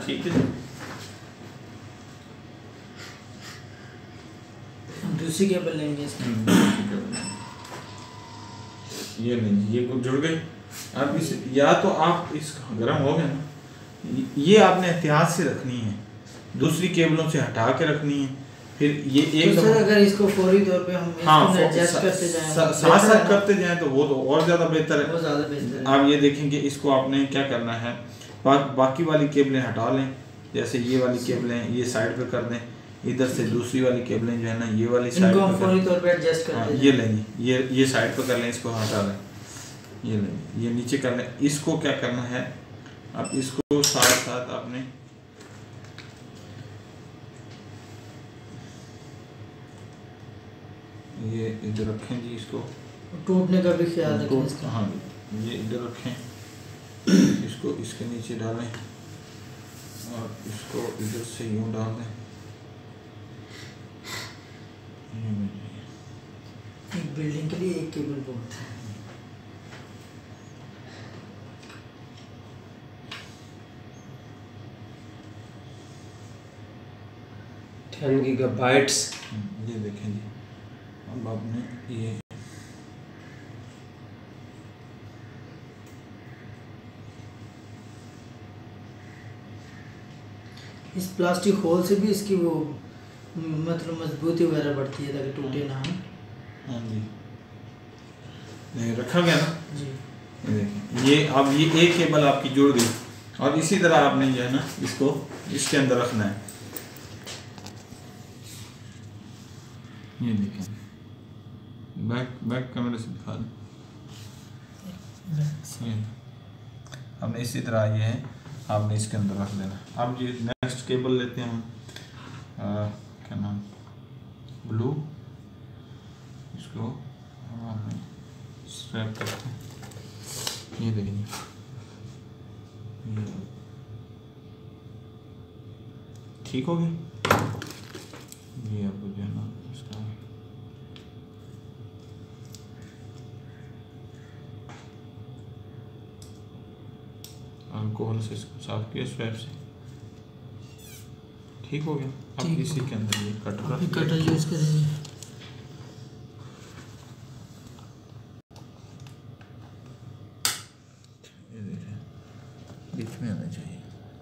ठीक है। दूसरी केबल लेंगे इसकी। ये नहीं, ये जुड़ गई। अब इस या तो आप इस गर्म हो गया ना, ये आपने एहतियात से रखनी है, दूसरी केबलों से हटा के रखनी है। फिर ये एक तो सर अगर इसको फौरी तौर पे हम इसको एडजस्ट करते जाएं, साथ साथ करते जाएं तो वो तो और ज़्यादा बेहतर है। वो ज़्यादा बेहतर है। आप ये देखेंगे इसको आपने क्या करना है, बाकी वाली केबलें हटा लें, जैसे ये वाली केबलें ये साइड पे कर दें, इधर से दूसरी वाली केबलें जो है ना ये वाली साइड पे फौरी तौर पे एडजस्ट करते हैं। ये लेंगे, ये साइड पे कर लें, इसको हटा लें, ये लेंगे, ये नीचे कर लें। इसको क्या करना है, अब इसको साथ साथ आपने ये इधर रखें जी, इसको टूटने का भी ख्याल रखें इसका। हाँ ये इधर रखें, इसको इसके नीचे डालें और इसको इधर से यूं डाल दें। एक बिल्डिंग के लिए एक केबल बहुत है। 10 गीगाबाइट्स। ये देखें जी, अब आपने ये इस प्लास्टिक होल से भी इसकी वो मतलब मजबूती वगैरह बढ़ती है ताकि टूटे ना। हाँ जी, नहीं रखा गया ना जी। ये देखें, ये अब ये एक केबल आपकी जुड़ गई और इसी तरह आपने जो है ना इसको इसके अंदर रखना है। ये देखें, बैक कैमरे से दिखा दें। हमने इसी तरह ये है, आपने इसके अंदर रख देना। अब ये नेक्स्ट केबल लेते हैं हम, क्या नाम, ब्लू, इसको हमने स्ट्रैप करते हैं। ये देखिए, ठीक हो गया। ये अब जो है ना इसका अल्कोहल से इसको साफ किया स्वैप से, ठीक हो गया। अब इसी के अंदर ये कटर यूज करेंगे। ये देखिए बीच में आना चाहिए,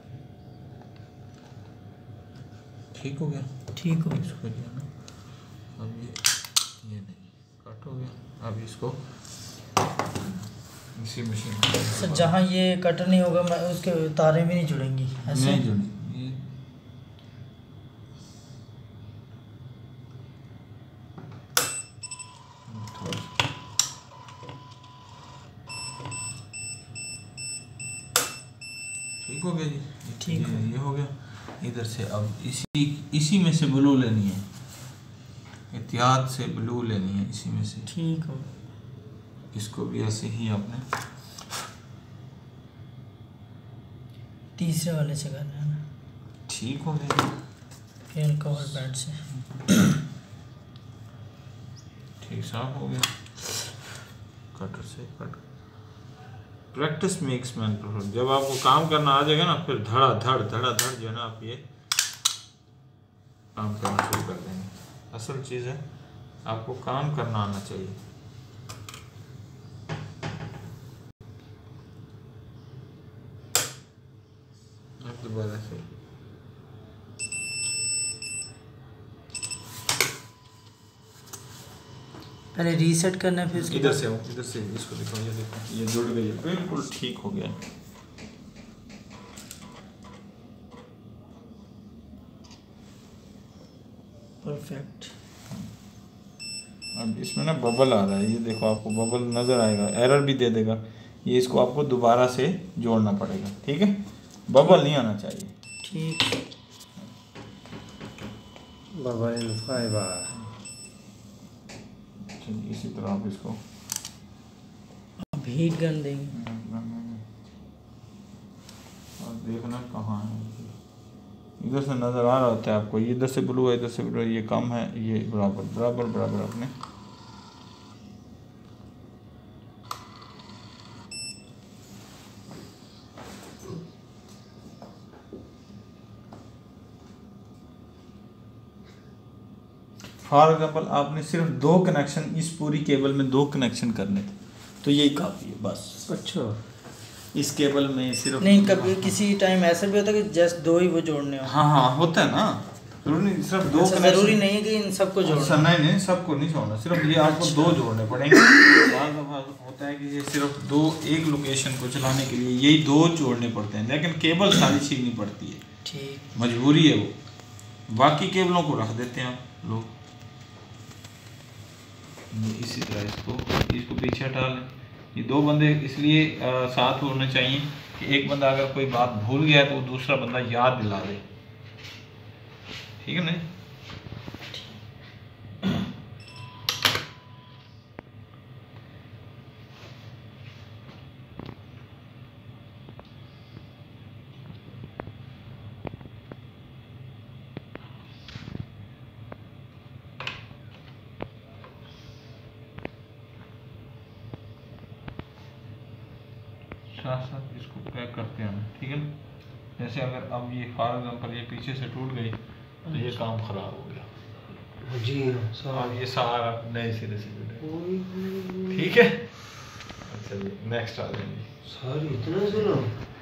ठीक हो गया। ठीक हो इसको जो है ना, अब ये नहीं कट हो गया। अब इसको इसी मशीन सर जहाँ ये कटर नहीं होगा मैं उसके तारे भी नहीं जुड़ेंगी ऐसे? नहीं जुड़ेंगी। ठीक हो गया जी, ठीक है, ये हो गया। इधर से अब इसी में से ब्लू लेनी है, एहतियात से ब्लू लेनी है इसी में से। ठीक हो। इसको भी ऐसे ही आपने तीसरे वाले से करना है ना? ठीक हो गया। फिर कवर पैड से ठीक साफ हो गया। कटर से cut, practice makes man perfect. जब आपको काम करना आ जाएगा ना, फिर धड़ा धड़ जो है ना आप ये काम करना शुरू कर देंगे। असल चीज़ है आपको काम करना आना चाहिए। अब दोबारा से पहले रीसेट करना है, फिर इधर से इधर से इसको देखो, ये देखो ये जुड़ गई है, बिल्कुल ठीक हो गया। परफेक्ट। अब इसमें ना बबल आ रहा है, ये देखो आपको बबल नज़र आएगा, एरर भी दे देगा। ये इसको आपको दोबारा से जोड़ना पड़ेगा, ठीक है? बबल नहीं आना चाहिए। ठीक, बबल इन फाइबर। इसी तरह आप इसको अब हीट गन देंगे और देखना कहाँ है। इधर से नज़र आ रहा होता है आपको, इधर से ब्लू है, इधर से ब्लू है, ये कम है, ये बराबर बराबर बराबर अपने फॉर एग्जाम्पल आपने सिर्फ 2 कनेक्शन इस पूरी केबल में 2 कनेक्शन करने थे तो यही काफ़ी है बस। अच्छा, इस केबल में सिर्फ नहीं, कभी किसी टाइम ऐसा भी होता है कि जस्ट 2 ही वो जोड़ने हो। हाँ हाँ होता है ना, जरूरी नहीं सिर्फ 2 अच्छा, जरूरी नहीं है कि इन सबको जोड़ना। नहीं सबको नहीं जोड़ना, सिर्फ ये आपको 2 जोड़ने पड़ेंगे। बाज़ दफ़ा होता है कि ये सिर्फ 2 एक लोकेशन को चलाने के लिए यही 2 जोड़ने पड़ते हैं, लेकिन केबल सारी छीननी पड़ती है, ठीक, मजबूरी है वो। बाकी केबलों को रख देते हैं आप लोग इसी तरह, इसको पीछे हटा लें। ये 2 बंदे इसलिए साथ होने चाहिए कि एक बंदा अगर कोई बात भूल गया है तो दूसरा बंदा याद दिला दे, ठीक है नहीं। साथ साथ इसको पैक करते हैं, ठीक है ना। जैसे अगर अब ये फॉर एग्जाम्पल ये पीछे से टूट गई तो ये काम खराब हो गया जी हाँ, अब ये सारा नए सिरे से जुड़े, ठीक है। अच्छा जी नेक्स्ट आ जाएंगे। सारी इतना सुनो।